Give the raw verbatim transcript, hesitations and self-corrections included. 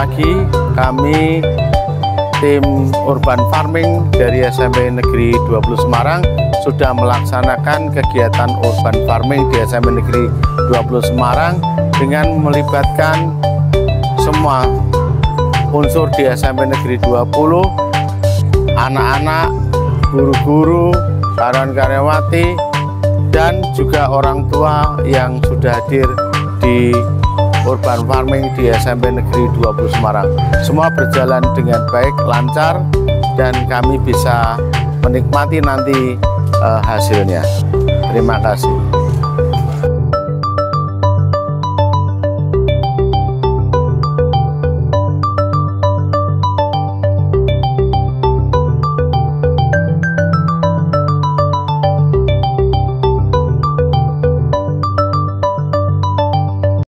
pagi kami tim urban farming dari S M P Negeri dua puluh Semarang sudah melaksanakan kegiatan urban farming di S M P Negeri dua puluh Semarang dengan melibatkan semua unsur di S M P Negeri dua puluh, anak-anak, guru-guru, karyawan-karyawati, dan juga orang tua yang sudah hadir di urban farming di S M P Negeri dua puluh Semarang. Semua berjalan dengan baik, lancar, dan kami bisa menikmati nanti uh, hasilnya. Terima kasih.